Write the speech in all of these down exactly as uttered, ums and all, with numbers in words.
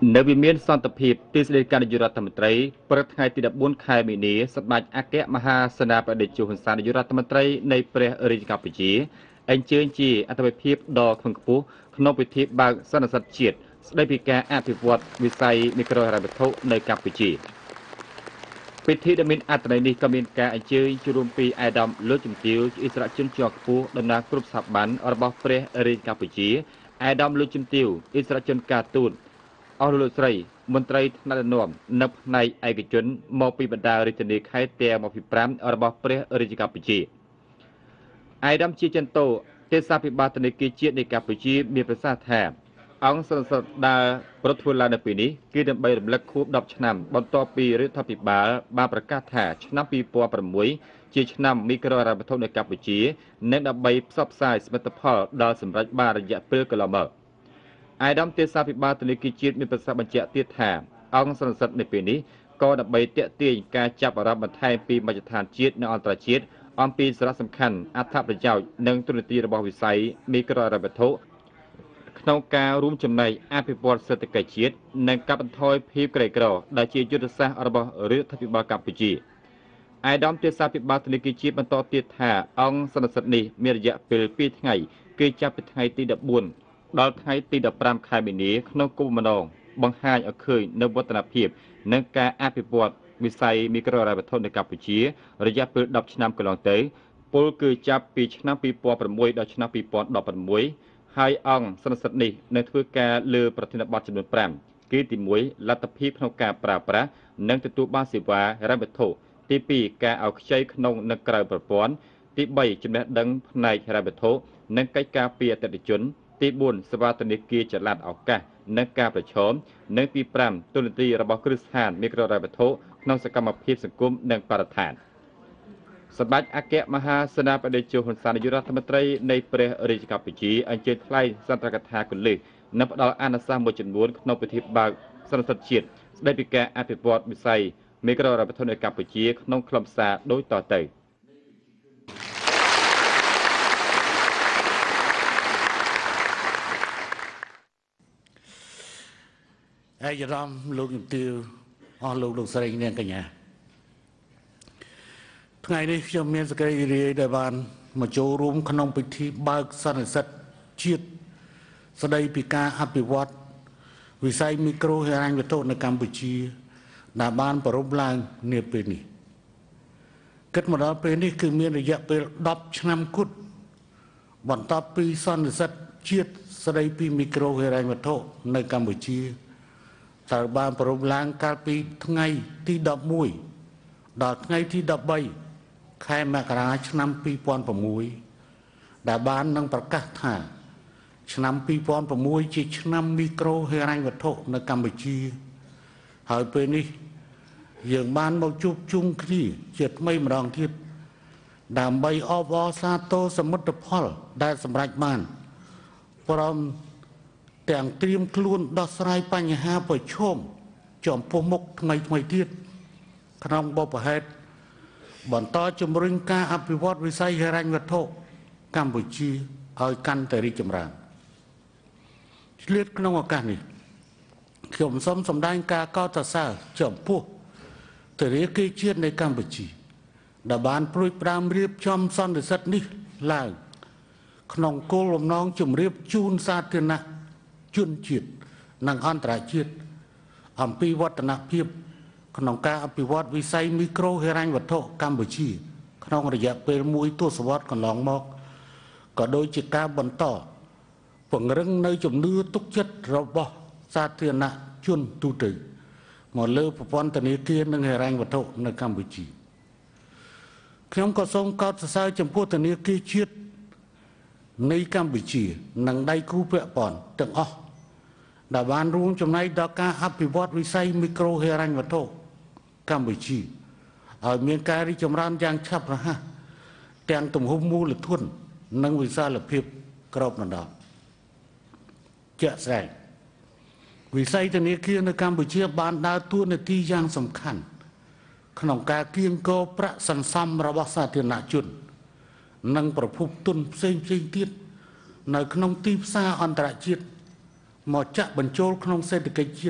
នៅវិមានសន្តិភាពទីស្តីការនាយករដ្ឋមន្ត្រីព្រឹកថ្ងៃទីដប់បួនខែមីនាសម្ដេចអគ្គមហាសេនាបតីហ៊ុនសែននាយករដ្ឋមន្ត្រីនៃព្រះរាជាកម្ពុជាអញ្ជើញជាអធិបតីភាពដ៏ខ្ពង់ខ្ពស់ក្នុងពិធីបើកសន្និសីទជាតិស្តីពីការអភិវឌ្ឍវិស័យមីក្រូហិរញ្ញវត្ថុនៅកម្ពុជាពិធីដែលមានអត្ថន័យនេះក៏មានការអញ្ជើញចូលរួមពីអាដាមលោកជំទាវជាអិសរាជជនជាន់ខ្ពស់តំណាងគ្រប់ស្ថាប័នរបស់ព្រះរាជាកម្ពុជាអាដាមលោកជំទាវអិសរាជជនការទូតអស់លោកស្រីមន្ត្រីថ្នាក់ដឹកនាំនៅផ្នែកឯកជនមកពីបណ្ដារាជធានីខេត្តទាំងម្ភីប្រាំរបស់ព្រះរាជាកម្ពុជាអាដាមជាចន្ទោទេសាភិបាលធនាគារជាតិនៃកម្ពុជាមានប្រសាសន៍ថាអង្គសន្និសីទដែលប្រធ្វើឡើងនៅពេលនេះគឺដើម្បីរំលឹកខួបដប់ឆ្នាំបន្ទាប់ពីរដ្ឋាភិបាលបានប្រកាសថាឆ្នាំពីរពាន់ប្រាំមួយជាឆ្នាំមីក្រូហិរញ្ញវត្ថុនៅកម្ពុជានិងដើម្បីផ្សព្វផ្សាយសមិទ្ធផលដល់សម្រេចបានរយៈពេលកន្លងមកអាដាមទេសាភិបាលធនាគារជាតិមានប្រសាសន៍បញ្ជាក់ទៀតថាអង្គសន្និសីទនៅពេលនេះក៏ដើម្បីទាក់ទាញការចាប់អារម្មណ៍បន្ថែមពីមជ្ឈដ្ឋានជាតិនិងអន្តរជាតិអំពីសារៈសំខាន់អត្ថប្រយោជន៍និងទូនាទីរបស់វិស័យមីក្រូហិរញ្ញវត្ថុក្នុងការរួមចំណែកអភិវឌ្ឍសេដ្ឋកិច្ចជាតិនិងកាត់បន្ថយភាពក្រីក្រដែលជាយុទ្ធសាស្ត្ររបស់រដ្ឋាភិបាលកម្ពុជាអាយដាមទេសាភិបាលធនាគារជាតិបន្តទៀតថាអង្គសន្និសីទនេះមានរយៈពេលពីរថ្ងៃគឺចាប់ពីថ្ងៃទីដប់បួនដល់ថ្ងៃទីដប់ប្រាំខែមីនាក្នុងគោលបំណងបង្ហាញឲ្យឃើញនូវវឌ្ឍនភាពនិងការអភិវឌ្ឍវិស័យមីក្រូហិរញ្ញវត្ថុនៅកម្ពុជារយៈពេលដប់ឆ្នាំកន្លងទៅពលគឺចាប់ពីឆ្នាំពីរពាន់ប្រាំមួយដល់ឆ្នាំពីរពាន់ដប់ប្រាំមួយហើយអង្គសន្និសីទនេះនឹងធ្វើការលើប្រធានបទចំនួនប្រាំគឺទីមួយលទ្ធភាពក្នុងការប្រើប្រាស់និងទទួលបានសេវាហិរញ្ញវត្ថុទីពីរការឲ្យខ្ចីក្នុងនិងក្រៅប្រព័ន្ធទីបីចំណេះដឹងផ្នែកហិរញ្ញវត្ថុនិងកិច្ចការពីអតិថិជនទីបួនសេវាធនាគារចល័តឱកាសនិងការប្រឈមនិងទីប្រាំទូនាទីរបស់គ្រឹះស្ថានមីក្រូហិរញ្ញវត្ថុក្នុងសកម្មភាពសង្គមនិងបរិស្ថានសម្ដេចអគ្គមហាសេនាបតីហ៊ុនសែននាយករដ្ឋមន្ត្រីនៃព្រះរាជាកម្ពុជាអញ្ជើញថ្លែងសន្ទរកថាគន្លឹះនិងផ្ដល់អនុសាសន៍មួយចំនួនក្នុងពិធីបើកសន្និសីទជាតិស្តីពីការអភិវឌ្ឍវិស័យមីក្រូហិរញ្ញវត្ថុនៅកម្ពុជាក្នុងខ្លឹមសារដូចតទៅឯកឧត្តមលោកជំទាវអស់លោកលោកស្រីនាងកញ្ញាថ្ងៃនេះខ្ញុំមានសេចក្តីរីករាយដែលបានមកចូលរួមក្នុងពិធីបើកសន្និសីទជាតិស្តីពីការអភិវឌ្ឍវិស័យមីក្រូហិរញ្ញវត្ថុនៅកម្ពុជាដែលបានប្រារព្ធឡើងនាពេលនេះគិតមកដល់ពេលនេះគឺមានរយៈពេលដប់ឆ្នាំគត់បន្ទាប់ពីសន្និសីទជាតិស្តីពីមីក្រូហិរញ្ញវត្ថុនៅកម្ពុជាត្រូវបានប្រារព្ធឡើងកាលពីថ្ងៃទីដប់មួយដល់ថ្ងៃទីដប់បីខែមករាឆ្នាំពីរពាន់ប្រាំមួយដែលបាននឹងប្រកាសថាឆ្នាំពីរពាន់ប្រាំមួយជាឆ្នាំមីក្រូហិរញ្ញវត្ថុនៅកម្ពុជាហើយពេលនេះយើងបានមកជួបជុំគ្នាជាថ្មីម្ដងទៀតដើម្បីអបអរសាទរសមិទ្ធផលដែលសម្រេចបានព្រមទាំងត្រៀមខ្លួនដោះស្រាយបញ្ហាប្រឈមចំពោះមុខថ្មីថ្មីទៀតក្នុងបបហេតុបន្តជំរុញការអភិវឌ្ឍវិស័យហិរញ្ញវត្ថុកម្ពុជាឲ្យកាន់តែរីកចម្រើនឆ្លៀតក្នុងឱកាសនេះខ្ញុំសូមសម្ដែងការកោតសរសើរចំពោះធនាគារជាតិនៃកម្ពុជាដែលបានព្រួយផ្ដើមរៀបចំសន្និសីទនេះឡើងក្នុងគោលបំណងជម្រាបជូនសាធារណជនជាតិនិងអន្តរជាតិអំពីវឌ្ឍនភាពក្នុងការអភិវឌ្ឍវិស័យមីក្រូហិរញ្ញវត្ថុកម្ពុជាក្នុងរយៈពេលមួយទសវត្សរ៍កន្លងមកក៏ដូចជាការបន្តពង្រឹងនៅជំនឿទុកចិត្តរបស់សាធារណជនទូទៅមកលើប្រព័ន្ធធនាគារនិងហិរញ្ញវត្ថុនៅកម្ពុជាខ្ញុំក៏សូមកោតសរសើរចំពោះធនាគារជាតិនៃកម្ពុជានិងដៃគូពាក់ព័ន្ធទាំងអស់ដែលបានរួមចំណែកដល់ការអភិវឌ្ឍវិស័យមីក្រូហិរញ្ញវត្ថុកម្ពុជាឲ្យមានការរីកចម្រើនយ៉ាងឆាប់រហ័សទាំងទំហំមូលធននិងវិសាលភាពគ្របដណ្ដប់ជាក់ស្ដែងវិស័យធនាគារនៅកម្ពុជាបានដើរតួនាទីយ៉ាងសំខាន់ក្នុងការគៀងគរប្រាក់សន្សំរបស់សាធារណជននិងប្រភពទុនផ្សេងផ្សេងទៀតនៅក្នុងទីផ្សារអន្តរជាតិមកចាក់បញ្ចូលក្នុងសេដ្ឋកិច្ចជាតិ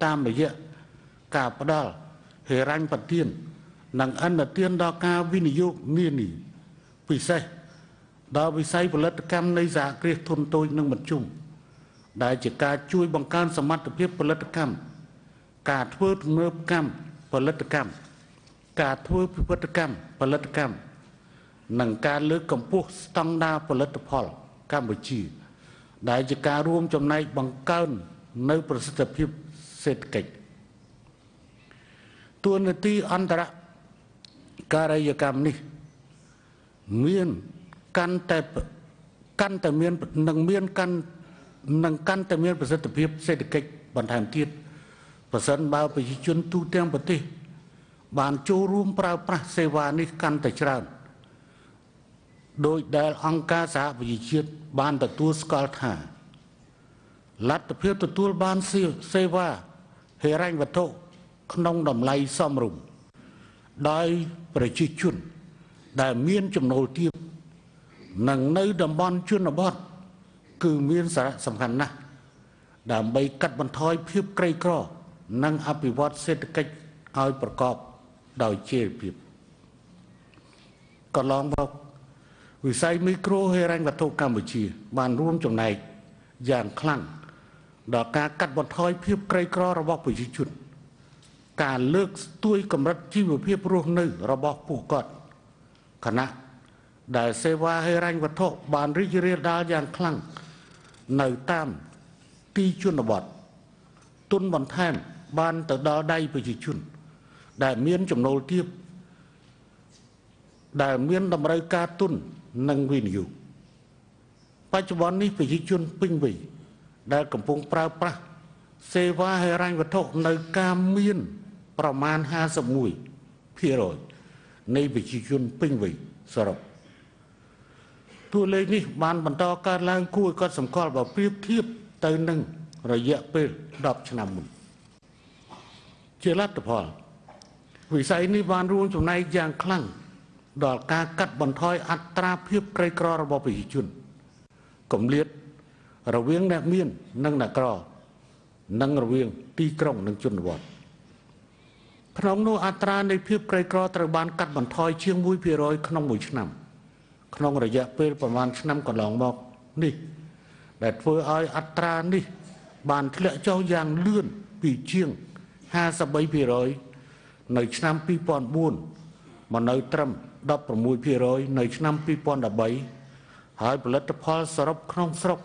តាមរយៈការផ្ដល់ហិរញ្ញប្បទាននិងអន្តទានដល់ការវិនិយោគនានាពិសេសដល់វិស័យផលិតកម្មនៃសហគ្រាសធុនតូចនិងមធ្យមដែលជាការជួយបង្កើនសមត្ថភាពផលិតកម្មការធ្វើទំនើបកម្មផលិតកម្មការធ្វើពិពិធកម្មផលិតកម្មនិងការលើកកម្ពស់ស្តង់ដារផលិតផលកម្ពុជាដែលជាការរួមចំណែកបង្កើននៅប្រសិទ្ធភាពសេដ្ឋកិច្ចតួនាទីអន្តរការីយកម្មនេះមានកាន់តែកាន់តែមាននឹងមានកាន់នឹងកាន់តែមានប្រសិទ្ធភាពសេដ្ឋកិច្ចបន្ថែមទៀតប្រសិនបើប្រជាជនទូទាំងប្រទេសបានចូលរួមប្រើប្រាស់សេវានេះកាន់តែច្រើនដោយដែលអង្គការសហប្រជាជាតិបានទទួលស្គាល់ថាលទ្ធភាពទទួលបានសេវាហិរញ្ញវត្ថុក្នុងតម្លៃសមរម្យដោយប្រជាជនដែលមានចំណូលទាបនិងនៅតំបន់ជនបទគឺមានសារៈសំខាន់ណាស់ដើម្បីកាត់បន្ថយភាពក្រីក្រនិងអភិវឌ្ឍសេដ្ឋកិច្ចឲ្យប្រកបដោយចីរភាពកន្លងមកវិស័យមីក្រូហិរញ្ញវត្ថុកម្ពុជាបានរួមចំណែកយ៉ាងខ្លាំងដល់ការកាត់បន្ថយភាពក្រីក្ររបស់ប្រជាជនការលើកស្ទួយកម្រិតជីវភាពរស់នៅរបស់ពួកគាត់ខណៈដែលសេវាហិរញ្ញវត្ថុបានរីករាលដាលយ៉ាងខ្លាំងនៅតាមទីជនបទទុនបន្ថែមបានទៅដល់ដៃប្រជាជនដែលមានចំណូលទាបដែលមានតម្រូវការទុននិងវិនិយោគបច្ចុប្បន្ននេះប្រជាជនពេញវ័យដែលកំពុងប្រើប្រាស់សេវាហិរញ្ញវត្ថុនៅការមានប្រមាណ ห้าสิบเอ็ดភាគរយ នៃប្រជាជនពេញវ័យសរុបតួលេខនេះបានបន្តកើនឡើងគួរឲ្យកត់សម្គាល់បើប្រៀបធៀបទៅនឹងរយៈពេលដប់ឆ្នាំមុនជាលទ្ធផលវិស័យនេះបានរួមចំណែកយ៉ាងខ្លាំងដល់ការកាត់បន្ថយអត្រាភាពក្រីក្ររបស់ប្រជាជនគម្លាតរវាងអ្នកមាននិងអ្នកក្រនិងរវាងទីក្រុងនិងជនបទក្នុងនោះអត្រានៃភាពក្រីក្រត្រូវបានកាត់បន្ថយជាង មួយភាគរយ ក្នុងមួយឆ្នាំក្នុងរយៈពេលប្រមាណឆ្នាំកន្លងមកនេះដែលធ្វើឲ្យអត្រានេះបានធ្លាក់ចុះយ៉ាងលឿនពីជាង ห้าสิบสามភាគរយ នៅឆ្នាំ ពីរពាន់បួន មកនៅត្រឹម ដប់ប្រាំមួយភាគរយ នៅឆ្នាំ ពីរពាន់ដប់បី ហើយផលិតផលសរុបក្នុងស្រុក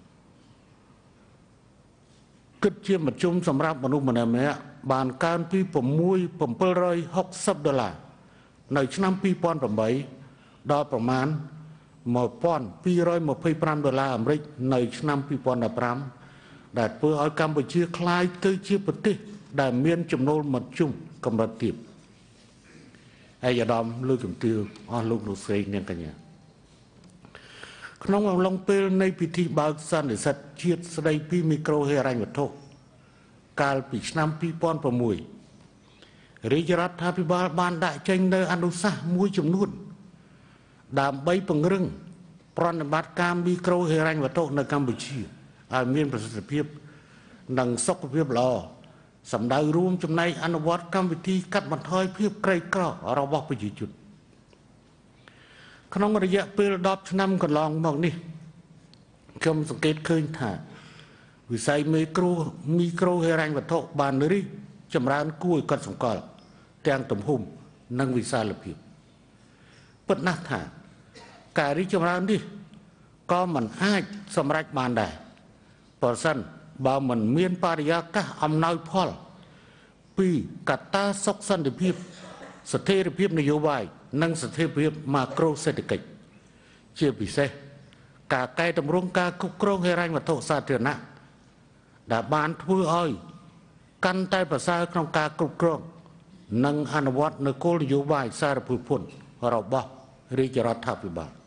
គិតជាមធ្យមសម្រាប់មនុស្សម្នាក់ៗបានកើនពី ប្រាំមួយ bảy trăm sáu mươi ដុល្លារ នៅឆ្នាំ ពីរពាន់ប្រាំបី ដល់ប្រមាណ một nghìn hai trăm hai mươi lăm ដុល្លារអាមេរិកនៅឆ្នាំ ពីរពាន់ដប់ប្រាំ ដែលធ្វើឲ្យកម្ពុជាក្លាយទៅជាប្រទេសដែលមានចំណូលមធ្យមកម្រិតទាបឯកឧត្តមលើកជំទាវអស់លោកលោកស្រីនាងកញ្ញាក្នុងអំឡុងពេលនៃពិធីបើកសន្និសីទជាតិស្តីពីមីក្រូហិរញ្ញវត្ថុកាលពីឆ្នាំ ពីរពាន់ប្រាំមួយ រាជរដ្ឋាភិបាលបានដាក់ចេញនូវអនុសាសន៍មួយចំនួនដើម្បីពង្រឹងប្រតិបត្តិការមីក្រូហិរញ្ញវត្ថុនៅកម្ពុជាឲ្យមានប្រសិទ្ធភាពនិងសុខភាពល្អសម្ដៅរួមចំណែកអនុវត្តកម្មវិធីកាត់បន្ថយភាពក្រីក្ររបស់ប្រជាជនក្នុងរយៈពេលដប់ឆ្នាំកន្លងមកនេះខ្ញុំសង្កេតឃើញថាវិស័យមីក្រូមីក្រូហិរញ្ញវត្ថុបានរីកចម្រើនគួរឲ្យកត់សម្គាល់ទាំងទំហំនិងវិសាលភាពពិតណាស់ថាការរីកចម្រើននេះក៏មិនអាចសម្រេចបានដែរប្រសិនបើមិនមានបរិយាកាសអំណោយផលពីកត្តាសុខសន្តិភាពស្ថិរភាពនយោបាយនិងស្ថិរភាពម៉ាក្រូសេដ្ឋកិច្ចជាពិសេសការកែតម្រង់ការគ្រប់គ្រងហិរញ្ញវត្ថុសាធារណៈដែលបានធ្វើឲ្យកាន់តែប្រសើរក្នុងការគ្រប់គ្រងនិងអនុវត្តនូវគោលនយោបាយសារពើពន្ធរបស់រាជរដ្ឋាភិបាល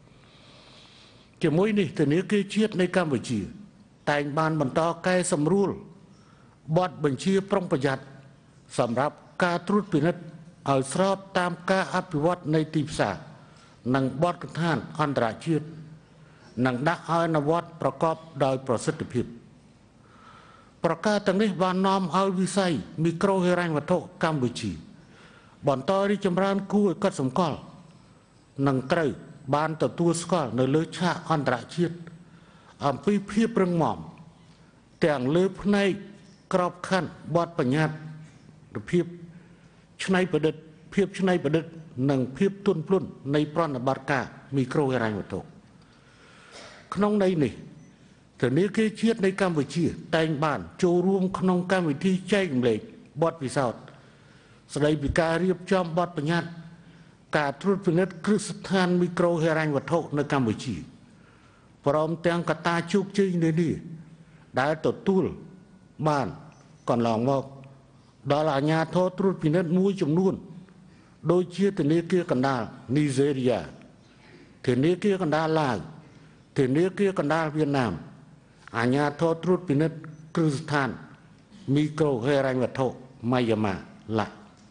ជាមួយនេះធនាគារជាតិនៃកម្ពុជាតែងបានបន្តកែសម្រួលបទបញ្ជាប្រុងប្រយ័ត្នសម្រាប់ការត្រួតពិនិត្យឲ្យស្របតាមការអភិវឌ្ឍនៃទីផ្សារនិងបទដ្ឋានអន្តរជាតិនិងដាក់ឲ្យអនុវត្តប្រកបដោយប្រសិទ្ធភាពប្រកាសទាំងនេះបាននាំឲ្យវិស័យមីក្រូហិរញ្ញវត្ថុកម្ពុជាបន្តរីកចម្រើនគួរឲ្យកត់សម្គាល់និងត្រូវបានទទួលស្គាល់នៅលើឆាកអន្តរជាតិអំពីភាពរឹងមាំទាំងលើផ្នែកក្របខ័ណ្ឌបទបញ្ញត្តិភាពច្នៃប្រឌិតភាពច្នៃប្រឌិតនិងភាពទន់ភ្លន់នៃប្រតិបត្តិការមីក្រូហិរញ្ញវត្ថុក្នុងន័យនេះធនាគារជាតិនៃកម្ពុជាតែងបានចូលរួមក្នុងកម្មវិធីចែករំលែកបទពិសោធន៍ស្ដីពីការរៀបចំបទបញ្ញត្តិការត្រួតពិនិត្យគ្រឹះស្ថានមីក្រូហិរញ្ញវត្ថុនៅកម្ពុជាព្រមទាំងកត្តាជោគជ័យនានាដែលទទួលបានកន្លងមកដល់អាជ្ញាធរត្រួតពិនិត្យមួយចំនួនដូចជាធនាគារកណ្ដាលនីហ្សេរីយ៉ាធនាគារកណ្ដាលឡាវធនាគារកណ្ដាលវៀតណាមអាជ្ញាធរត្រួតពិនិត្យគ្រឹះស្ថានមីក្រូហិរញ្ញវត្ថុម៉ាយ៉ាម៉ាឡា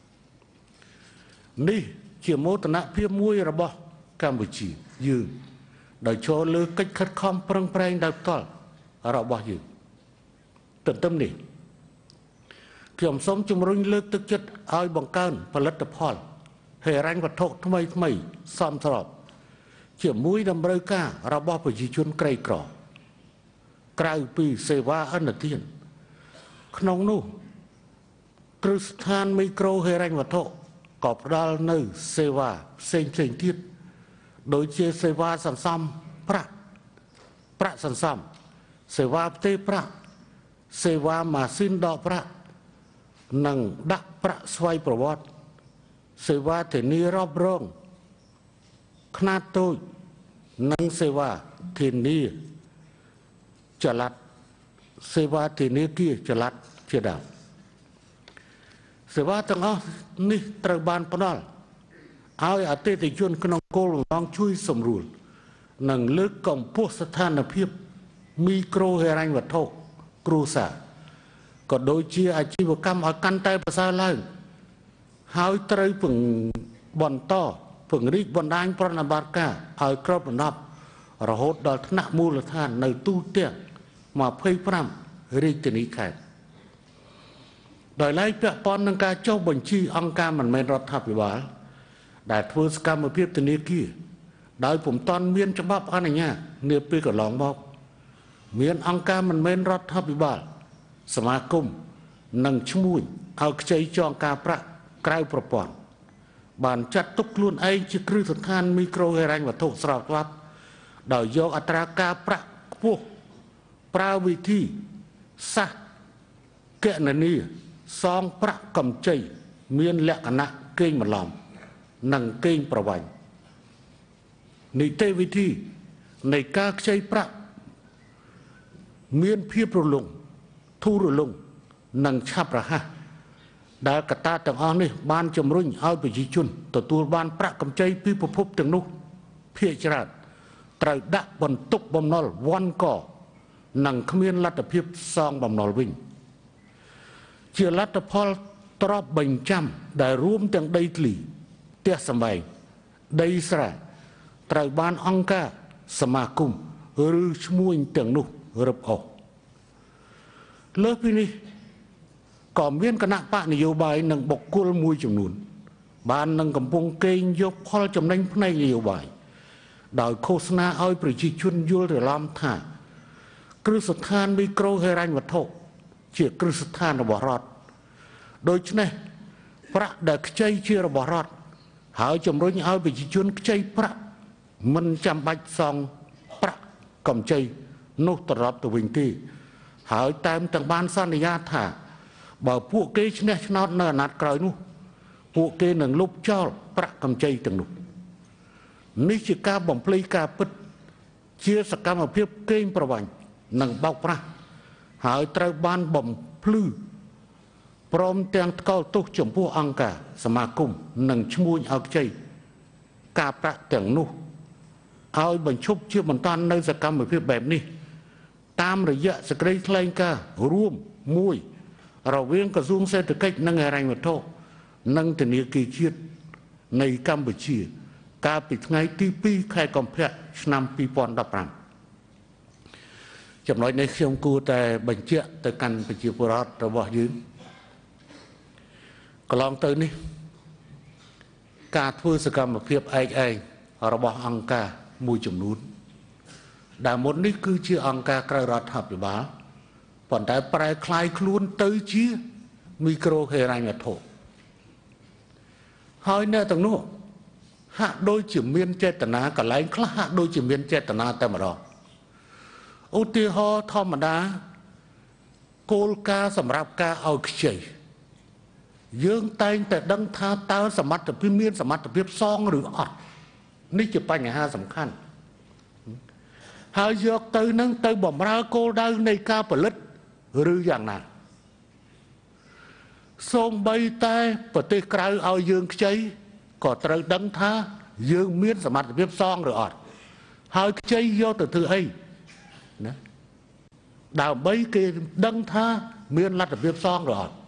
នេះជាមោទនភាពមួយរបស់កម្ពុជាយើងដោយចូលលើកិច្ចខិតខំប្រឹងប្រែងដោយផ្ទាល់របស់យើងទន្ទឹមនេះខ្ញុំសូមជំរុញលើកទឹកចិត្តឲ្យបង្កើនផលិតផលហិរញ្ញវត្ថុថ្មីថ្មីសមស្របជាមួយតម្រូវការរបស់ប្រជាជនក្រីក្រក្រៅពីសេវាឥណទានក្នុងនោះគ្រឹះស្ថានមីក្រូហិរញ្ញវត្ថុក៏ផ្ដល់នៅសេវាផ្សេងផ្សេងទៀតដូចជាសេវាសន្សំប្រាក់ប្រាក់សន្សំសេវាផ្ទេរប្រាក់សេវាម៉ាស៊ីនដកប្រាក់និងដាក់ប្រាក់ស្វ័យប្រវត្តិសេវាធានារ៉ាប់រងខ្នាតតូចនិងសេវាធានាចល័តសេវាធានាគារចល័តជាដើមសេវាទាំងអស់នេះត្រូវបានផ្ដល់ឲ្យអតិថិជនក្នុងគោលបំណងជួយសម្រួលនិងលើកកម្ពស់ស្ថានភាពមីក្រូហិរញ្ញវត្ថុគ្រួសារក៏ដូចជាអាជីវកម្មឲ្យកាន់តែប្រសើរឡើងហើយត្រូវពង្បន្តពង្រីកបណ្ដាញប្រតិបត្តិការឲ្យគ្របដណ្ដប់រហូតដល់ថ្នាក់មូលដ្ឋាននៅទូទាំងម្ភៃប្រាំរាជធានីខេត្តដោយឡែកពាក់ព័ន្ធនឹងការចុះបញ្ជីអង្គការមិនមែនរដ្ឋាភិបាលដែលធ្វើសកម្មភាពធនាគារដោយពុំទាន់មានច្បាប់អនុញ្ញាតនាពេលកន្លងមកមានអង្គការមិនមែនរដ្ឋាភិបាលសមាគមនិងឈ្មួញឲ្យខ្ចីចងការប្រាក់ក្រៅប្រព័ន្ធបានចាត់ទុកខ្លួនឯងជាគ្រឹះស្ថានមីក្រូហិរញ្ញវត្ថុស្របច្បាប់ដោយយកអត្រាការប្រាក់ខ្ពស់ប្រើវិធីសាស្ត្រគណនាសងប្រាក់កម្ចីមានលក្ខណៈកេងបន្លំនិងកេងប្រវ័ញ្ចនីតិវិធីនៃការខ្ចីប្រាក់មានភាពរលុងធូររលុងនិងឆាប់រហ័សដែលកត្តាទាំងអស់នេះបានជំរុញឲ្យប្រជាជនទទួលបានប្រាក់កម្ចីពីប្រភពទាំងនោះភាគច្រើនត្រូវដាក់បន្ទុកបំណុលវ័នកនិងគ្មានលទ្ធភាពសងបំណុលវិញជាលទ្ធផលទ្រព្យបញ្ចាំដែលរួមទាំងដីធ្លីផ្ទះសម្បែងដីស្រែត្រូវបានអង្គការសមាគមឬឈ្មួញទាំងនោះរឹបអូសលើសពីនេះក៏មានគណៈបកនយោបាយនិងបុគ្គលមួយចំនួនបាននឹងកំពុងកេងយកផលចំណេញផ្នែកនយោបាយដោយឃោសនាឲ្យប្រជាជនយល់ច្រឡំថាគ្រឹះស្ថានមីក្រូហិរញ្ញវត្ថុជាគ្រឹះស្ថានរបស់រដ្ឋដូច្នេះប្រាក់ដែលខ្ចីជារបស់រដ្ឋហើយជំរុញឲ្យប្រជាជនខ្ចីប្រាក់មិនចាំបាច់សងប្រាក់កម្ចីនោះត្រឡប់ទៅវិញទេហើយតាមទាំងបានសន្យាថាបើពួកគេឈ្នះឆ្នោតនៅអាណត្តិក្រោយនោះពួកគេនឹងលុបចោលប្រាក់កម្ចីទាំងនោះនេះជាការបំភ្លៃការពិតជាសកម្មភាពកេងប្រវ័ញ្ចនិងបោកប្រាស់ហើយត្រូវបានបំភ្លឺព្រមទាំងថ្កោលទោសចំពោះអង្គការសមាគមនិងឈ្មួញឲ្យខ្ចីការប្រាក់ទាំងនោះឲ្យបញ្ឈប់ជាបន្តនៅសកម្មភាពបែបនេះតាមរយៈសេចក្តីថ្លែងការណ៍រួមមួយរវាងក្រសួងសេដ្ឋកិច្ចនិងហិរញ្ញវត្ថុនិងធនាគារជាតិនៃកម្ពុជាកាលពីថ្ងៃទីពីរខែកុម្ភៈឆ្នាំពីរពាន់ដប់ប្រាំចំណុចនេះខ្ញុំគួរតែបញ្ជាក់ទៅកាន់ប្រជាពលរដ្ឋរបស់យើងកន្លងទៅនេះការធ្វើសកម្មភាពឯកឯងរបស់អង្គការមួយចំនួនដែលមុននេះគឺជាអង្គការក្រៅរដ្ឋាភិបាលប៉ុន្តែប្រែคล้ายខ្លួនទៅជាមីក្រូហិរញ្ញវត្ថុហើយអ្នកទាំងនោះហាក់ដូចជាមានចេតនាកន្លែងខ្លះហាក់ដូចជាមានចេតនាតែម្ដងឧទាហរណ៍ធម្មតាគោលការណ៍សម្រាប់ការឲ្យខ្ចីយើងតែងតែដឹងថាតើសមត្ថភាពមានសមត្ថភាពសងឬអត់នេះជាបញ្ហាសំខាន់ហើយយកទៅនឹងទៅបំរើគោលដៅនៃការផលិតឬយ៉ាងណាសូម្បីតែប្រទេសក្រៅឲ្យយើងខ្ចីក៏ត្រូវដឹងថាយើងមានសមត្ថភាពសងឬអត់ហើយខ្ចីយកទៅធ្វើអីណាដើម្បីគេដឹងថាមានលទ្ធភាពសងឬអត់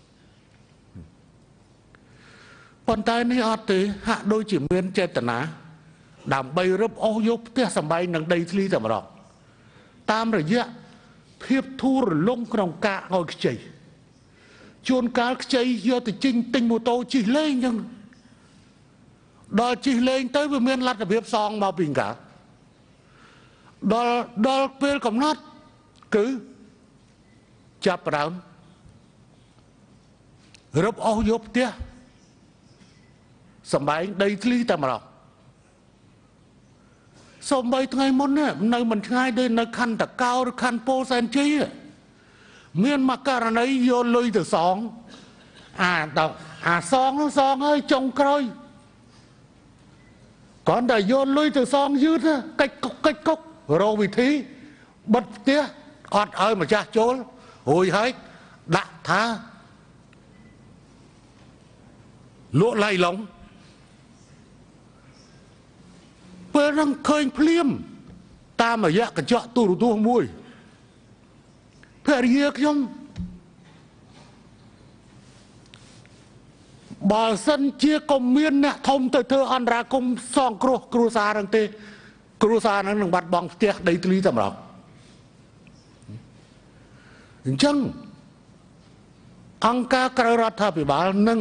ប៉ុន្តែនេះអត់ទេហាក់ដូចជាមានចេតនាដើម្បីរឹបអូសយកផ្ទះសម្បែងនឹងដីធ្លីតែម្ដងតាមរយៈភាពធូររលុងក្នុងការឲ្យខ្ចីជួនកាលខ្ចីយកទៅជិញទិញម៉ូតូជិះលេងអញ្ចឹងដល់ជិះលេងទៅវាមានលទ្ធភាពសងមកពីកាលដល់ដល់ពេលកំណត់គឺចាប់ផ្ដើមរឹបអូសយកផ្ទះសម្បែងដីធ្លីតែម្ដងសូម្បីថ្ងៃមុននេះនៅមិនឆ្ងាយទេនៅខណ្ឌតកោឬខណ្ឌពោធិ៍សែនជ័យមានមកករណីយកលុយទៅសងអាដល់អាសងនោះសងហើយចុងក្រោយcònតែយកលុយទៅសងយឺតកិច្ចគុកកិច្ចគុករកវិធីបិទផ្ទះអត់ឲ្យម្ចាស់ចូលរួចហើយដាក់ថាលក់ឡៃឡុងពេលហ្នឹងឃើញភ្លាមតាមរយៈកញ្ចក់ទូរទស្សន៍មួយភរិយាខ្ញុំបើសិនជាកុំមានអ្នកធំទៅធ្វើអន្តរាគមន៍សងគ្រោះគ្រួសារហ្នឹងទេគ្រួសារហ្នឹងនឹងបាត់បង់ផ្ទះដីធ្លីតែម្ដងអញ្ចឹងអង្គការក្រៅរដ្ឋាភិបាលនឹង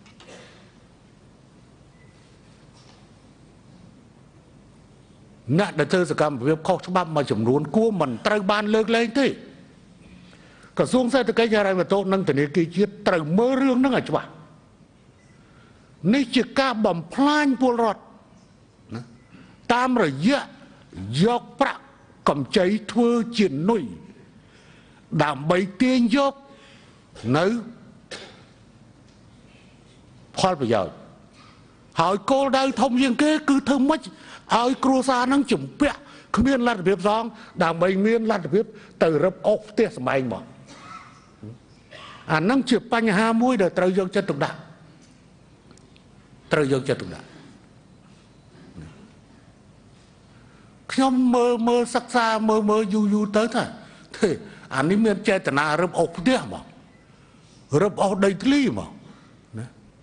អ្នកដែលធ្វើសកម្មភាពខុសច្បាប់មួយចំនួនគួរមិនត្រូវបានលើកលែងទេក្រសួងសេដ្ឋកិច្ចហិរញ្ញវត្ថុនិងធនាគារជាតិត្រូវមើលរឿងហ្នឹងឲ្យច្បាស់នេះជាការបំផ្លាញពលរដ្ឋណាតាមរយៈយកប្រាក់កម្ចីធ្វើជានុយដើម្បីទាញយកនៅផលប្រយោជន៍ហើយគោលដៅធំជាងគេគឺធ្វើម៉េចឲ្យគ្រួសារនឹងជំពាក់គ្មានលទ្ធភាពសងដើម្បីមានលទ្ធភាពទៅរឹបអូសផ្ទះសម្បែងមកអានឹងជាបញ្ហាមួយដែលត្រូវយកចិត្តទុកដាក់ត្រូវយកចិត្តទុកដាក់ខ្ញុំមើលមើលសិក្សាមើលមើលយូរយូរទៅថាទេអានេះមានចេតនារឹបអូសផ្ទះមករឹបអូសដីធ្លីមកណា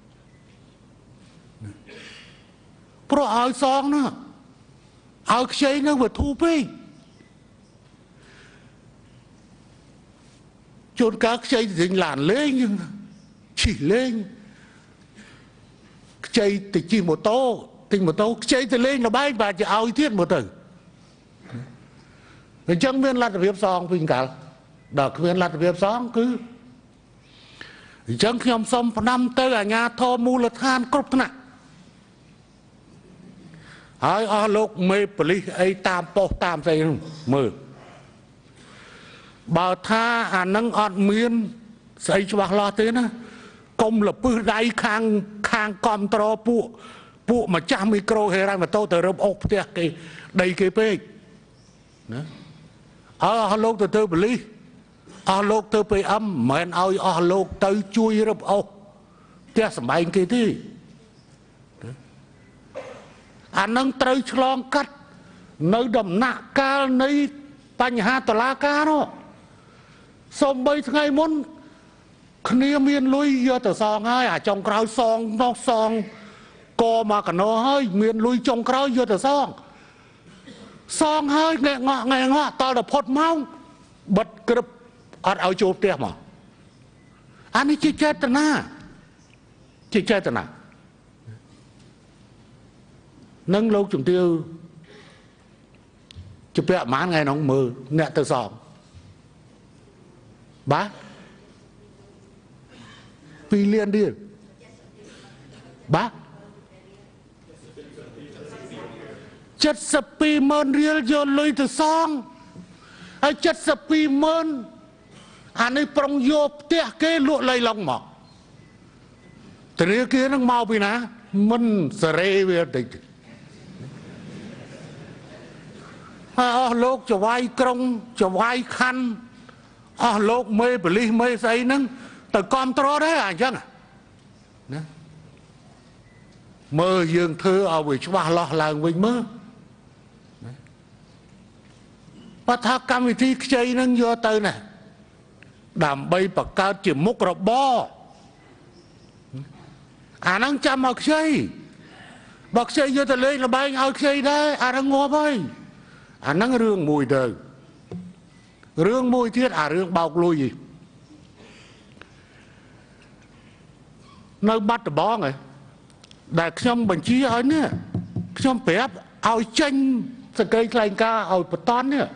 ព្រោះឲ្យសងណាឲ្យខ្ចីនឹងវាធូរពេកជួនកាលខ្ចីទៅឡានលេងជិះលេងខ្ចីទៅជិះម៉ូតូទិញម៉ូតូខ្ចីទៅលេងល្បែងបាទជាឲ្យទៀតមកទៅអញ្ចឹងមានលទ្ធភាពសងពីកាលដល់គ្មានលទ្ធភាពសងគឺអញ្ចឹងខ្ញុំសូមផ្ដាំទៅអាជ្ញាធរមូលដ្ឋានគ្រប់ថ្នាក់ហើយអស់លោកមេប៉ូលីសអីតាមប៉ុស្តិ៍តាមស្អីនោះមើលបើថាអានឹងអត់មានស្អីច្បាស់លាស់ទេណាកុំលពឹសដៃខាងខាងគាំទ្រពួកពួកម្ចាស់មីក្រូហិរញ្ញវត្ថុទៅរឹបអូសផ្ទះគេដីគេពេកណាអស់លោកទៅធ្វើប៉ូលីសអស់លោកទៅ pê em មិនឲ្យអស់លោកទៅជួយរឹបអូសផ្ទះសម្បែងគេទេអានឹងត្រូវឆ្លងកាត់នៅដំណាក់កាលនៃបញ្ហាតុលាការនោះសូម្បីថ្ងៃមុនគ្នាមានលុយយកទៅសងហើយអាចុងក្រោយសងនោះសងកមកកណោហើយមានលុយចុងក្រោយយកទៅសង xong hơi nghe ngọ nghe ngọ tao là phốt mong bật cực ọt áo chụp tiệm mà anh ấy chỉ chết tận na chỉ chết tận na nâng lâu chúng tiêu chụp vẽ mán ngày nóng mơ nè từ sòng bá vì liên đi bá chất sập pi mơn riêng vô lôi từ song hay chất sập pi mơn anh ấy prong vô tiếc cái lụa lây lòng mà từ đây kia nó mau bị ná mình sợi về đây à lốc cho vai krong cho vai khăn à lốc mê bể ly mê say nâng từ con trò đấy à chứ mơ dương thơ ở vị ba lo làng mình mơ và thà cam vị thi chơi nâng vô tới này đàm bay bạc cao chỉ múc rồi bo à nâng chăm bạc chơi bạc chơi vô tới lên là bay ao chơi đấy à đang ngó bay à nâng rương mùi đời rương mùi thiết à rương bọc lùi gì nơi bắt được bó này đại trong bản chí ấy nè trong phép ao chanh sẽ cây lành ca ao bật toán nè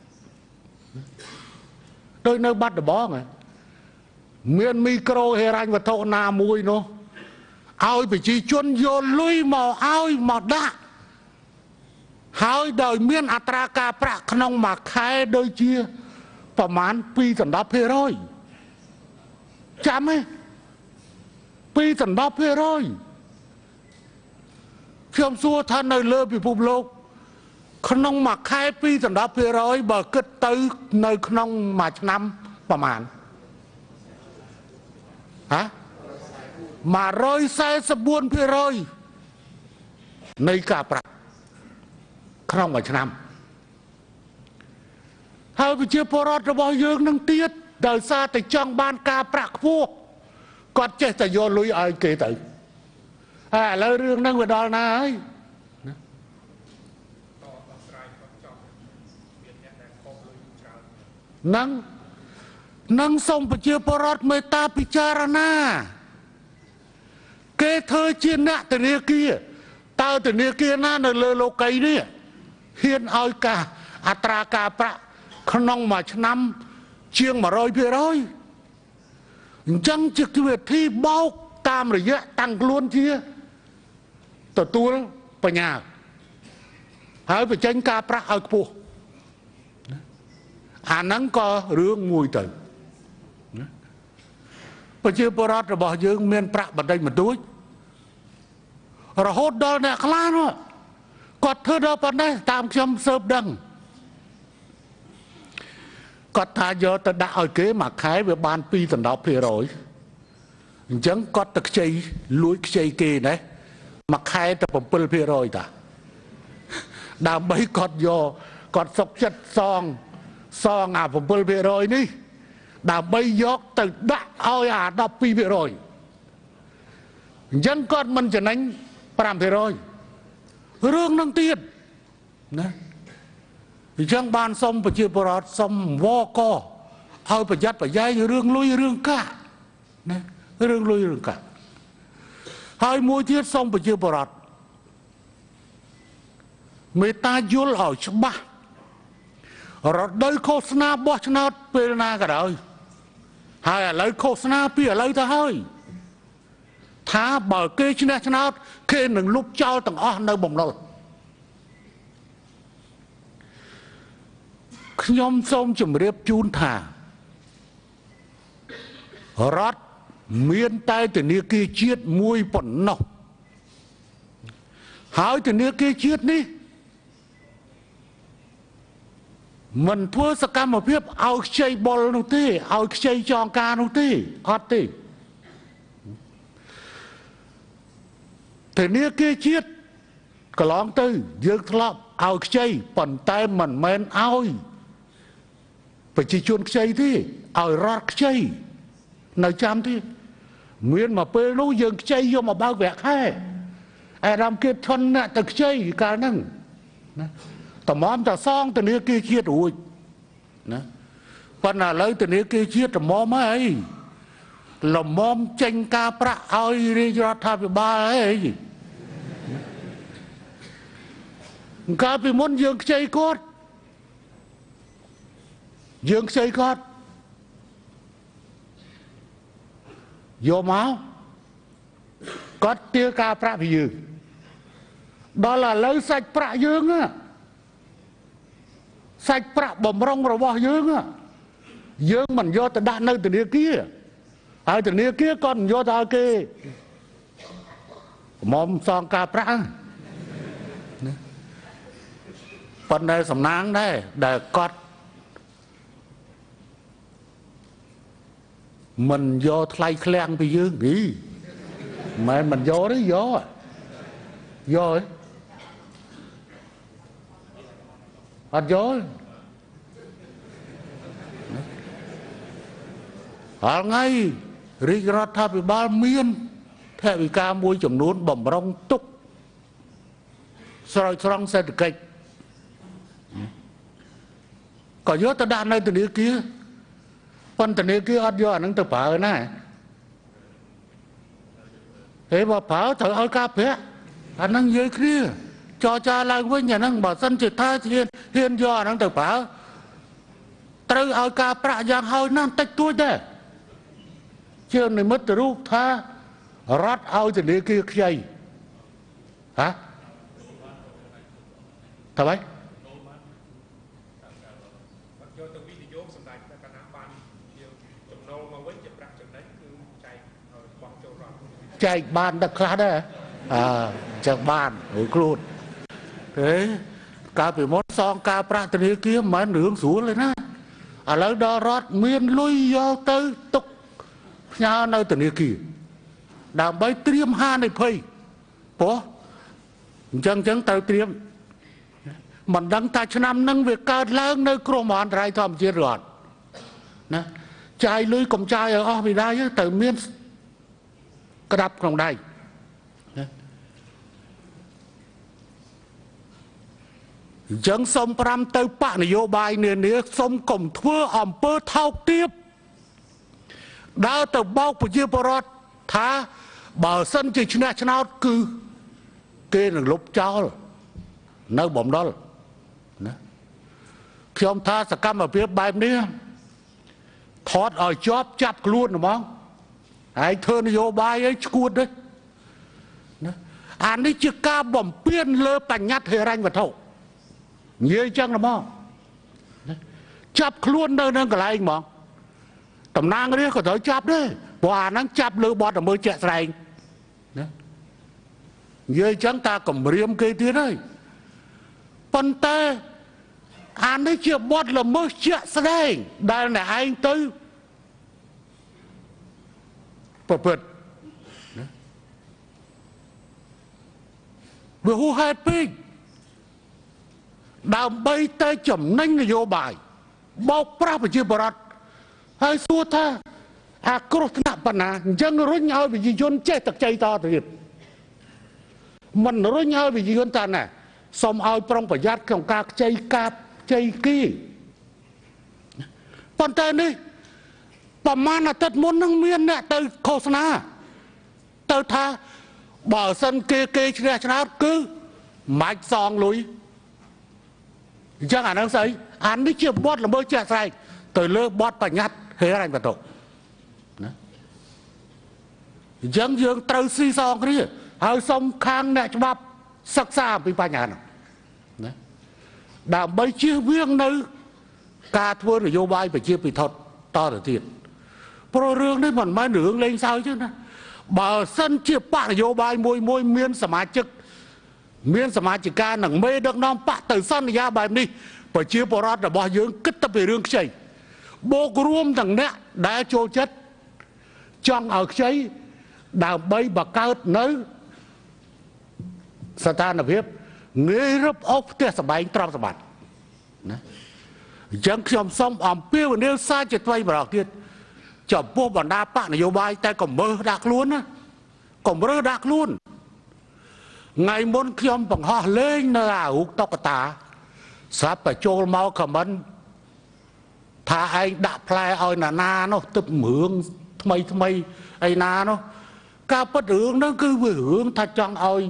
đôi nơi bắt được bó này miền micro hề ranh và thọ nà mùi nó ao bị chi chuôn vô lui màu ao màu đá hai đời miền Atraka Pra Knong mà khai đôi chia và mán pi tận đáp hề rồi chạm ấy pi tận đáp hề rồi khi ông xua thân nơi lơ bị phục lục Knong mà khai pi tận đáp hề rồi bà kết tới nơi Knong mà năm và mán hả mà rồi xe sắp buôn hề rồi nơi cả Pra không ở năm hai vị chia porot rồi bao nhiêu năng tiết đời xa từ trong ban ca bạc vua còn chết tại do lùi ai kể tới à lời rương năng về đó là ấy năng năng xong phải chia porot mới ta picharana kê thơ chiên nạ từ nơi kia tao từ nơi kia na nơi lơ lô cây đi hiên ơi cả Atraka Pra Knong mà năm chiêng mà rồi phía rồi chẳng trực cái việc thi bao tam rồi dễ tăng luôn chia tờ tuôn bà nhà hãy phải tranh ca Pra ở phố à nắng có rương mùi tử bà chưa bà rát rồi bỏ dương miền Pra bà đây mà túi rồi hốt đó nè khá lan rồi quạt thơ đó bọn đây tam châm sớp đăng quạt thà do ta đã ở kế mà khái về ban pi tần đó phía rồi chẳng có tật chơi lũi chơi kì đấy mà khai ta bầm bơ phía rồi ta đã mấy con do con sọc chất song song à bầm bơ phía rồi đi đã mấy giót từ đã ôi à đọc pi phía rồi chẳng con mình chẳng anh làm phía rồi rương năng tiết vì chẳng ban xong và chia bọt xong vô co hơi phải dắt phải dây rương lui rương cả rương lui rương cả hai môi tiết xong và chia bọt người ta vô ở trong ba rồi đây khô sna bó chân nào bê na cả đời hai là lấy khô sna bê lấy ta hơi thá bờ kê chân nào chân nào kê nâng lúc cho tầng ổ nơi bồng nồi nhóm xong chùm riêng chun thả rót miên tay từ nia kia chiết mùi bẩn nọc hỏi từ nia kia chiết đi mình thua sa cam một phiếp ao chơi bol nụ tê ao chơi tròn ca nụ tê hót tê thì nia kia chiết cả lóng tư dương thọp ao chơi bẩn tay mình men ao phải chỉ chuồn chơi thế ao rót chơi nơi chăm thế miền mà bê lú dương chơi vô mà bao vẹt hay ai làm kia thân nè tập chơi cả năng ตมอมจะซองตัวนี้กี่เชียดอุ้ยนะปัญหาเลยตัวนี้กี่เชียดตมอมไม่ละมอมเจงกาประเอาริยรัฐบาลไอ้กาไปม้วนยืงใจกอดยืงใจกอดโยมเอากอดเตี้ยกาประไปยืงđó là lời sạchประยืงอะสายประบ่มรงระวะยืงอะยืงมันโยตด้านในตัวนี้กี้ไอ้ตัวนี้กี้ก่อนโยตาเกมอมซองกาประปันได้สำนักได้แต่กอดมันโยทลายแคลงไปยืงดีไหมมันโยได้โยโยอัดโยอะไรไงริกรัฐบาลเมียนแทวิกามวยจำนวนบ่มรองตุกสลายสลองเศรษฐกิจก็เยอะแต่ด้านในตัวนี้กี้ปันตัวนี้กี้อัดโยนั่งตัวเปล่านะเฮ้ยว่าเปล่าเธอเอากาเพะอันนั้นเยอะเครียจอจาลายวิ่งอย่างนั้นบอกสันจิตท่าเทียนเทียนย่อนั่งแต่เปล่าตรึเอากาประอย่างเฮานั่นติดตัวได้เชื่อในมัตรูปท่ารัดเอาจะเลี้ยกี้ใครฮะทำไมใจบ้านตะคลาได้อ่าจากบ้านโอ้ยครูดเฮ้ยกาไปมดซองกาประตรีเกี้ยเหมือนเหลืองสูงเลยนะอะไรดอรอดเมียนลุยยาวเตยตกยาวในตรีเกี้ยดาบใบเตรียมห้าในเพย์ปะจังจังเตยเตรียมมันดังตาชนำนั่งเวกาเล้งในกรมอันไรทำเจียรอดนะใจลุยกลมใจเออไม่ได้แต่เมียนกระดับกลางได้ยังสมปรำเตยปะนโยบายเนี่ยเนี่ยสมกลมทั่วอำเภอเท่าเทียบดาวตะเบาปุจิปรอดท้าบ่าวสันจิชนะชนะคือเกณฑ์ลบเจ้าเนื้อบ่มดอลนะขยมท้าสกัมมาเพียบแบบนี้ถอดเอาจอบจับกลุ่นนะมั้งไอ้เธอนโยบายไอ้กูดเลยนะอันนี้จะกล้าบ่มเปี้ยนเลอปัญญาเทรันวัตถุเยี่ยจังนะมั้งจับกลุ่นเดินนั่งกับอะไรมั้งตำนานเรียกก็ถอยจับได้ว่านั้นจับเลอบอดมือเจ๊ใส่นะเยี่ยจังตากับเรียมเกยตีได้ปันเตอันนี้เชื่อบอดละมือเจ๊แสดงได้ไหนไอ้ตื้อเปิดเปิดนะเมื่อหัวหายปีดาวใบเตยจำนั่งนโยบายบอกพระประชิบรัฐให้สู้ท่าอากรุณาปนายังรุ่งเอาไปยืนเจตใจต่อติดมันรุ่งเอาไปยืนตาน่ะสมเอาปรองประหยัดของกากใจกาบใจกี้ปันแต่นี่ประมาณน่ะตัดมนนั่งเมียนเนี่ยเตยโฆษณาเตยท่าบ่าวสันเกเกชนะชนะคือหมายซองลุยยังอ่านหนังสืออ่านนี่เชื่อบอดละเมอเจ๊ใส่เตยเลิกบอดประหยัดเฮ้ยอะไรกันตกนะยังยังเตยซีซองนี่เอาสมค้างเนี่ยฉบับศึกษาปีปัญญานะดาวใบเชี่ยเวียงนึกการทวนนโยบายไปเชี่ยไปทอดต่อเทียนเพราะเรื่องนี้มันไม่เหนือเล่งเศร้าใช่ไหมบ่าวสั้นเชี่ยปะนโยบายมวยมวยเมียนสมาชิกเมียนสมาชิกการหนังเมดักน้องปะตื่นสั้นนโยบายนี้ไปเชี่ยปรอดแต่บ่าวยังคิดแต่ไปเรื่องใช่โบกรวมดังเนี้ยได้โจชัดจังเอาใช้ดาวใบบักเกิดเนื้อสถานเพียบเงยรับออกเตะสบายตรอมสบัดนะยังขยมซ้อมอ่อมเปี้ยวเนื้อซาจิตไว้บรอกเทียนจับพวกบรรดาปะนโยบายแต่ก็มือดักล้วนนะก็มือดักล้วนไงมนขยมปังห่อเล่งเนื้อหุกตอกตาសាប់បញ្ចូលមកខមមិនថាឯងដាក់ផ្លែឲ្យណានានោះទឹកមឿងថ្មីថ្មីឯណានោះការពិតរឿងហ្នឹងគឺវារឿងថាចង់ឲ្យ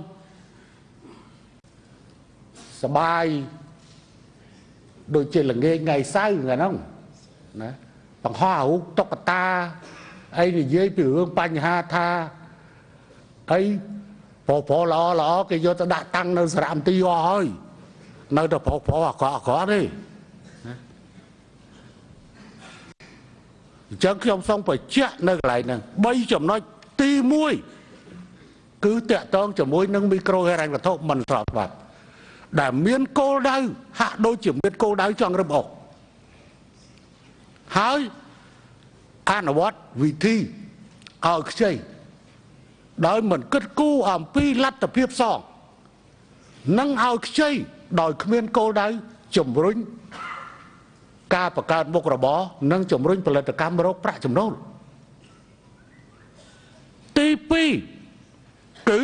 សបាយដូចជាល្ងាចថ្ងៃសៅរ៍ហ្នឹងណាបង្ហោះរូបតុក្កតាអីនិយាយពីរឿងបញ្ហាថាអីប្រប្រល្អល្អគេយកទៅដាក់តាំងនៅសារមន្ទីរអស់ហើយនៅតែប្រប្រអក្រក់អក្រក់ទេអញ្ចឹងខ្ញុំសូមបញ្ជាក់នៅកន្លែងហ្នឹងបីចំណុចទីមួយគឺតាក់ទងជាមួយនឹងមីក្រូហិរញ្ញវត្ថុមិនស្របច្បាប់ដែលមានគោលដៅហាក់ដូចជាមានគោលដៅចង់រឹបអូសហើយអនុវត្តវិធីឲ្យខ្ចីដោយមិនគិតគូរអំពីលទ្ធភាពសងនិងឲ្យខ្ចីដោយគ្មានគោលដៅជំរុញការបង្កើតមុខរបរនិងជំរុញផលិតកម្មរកប្រាក់ចំណូលទីពីរគឺ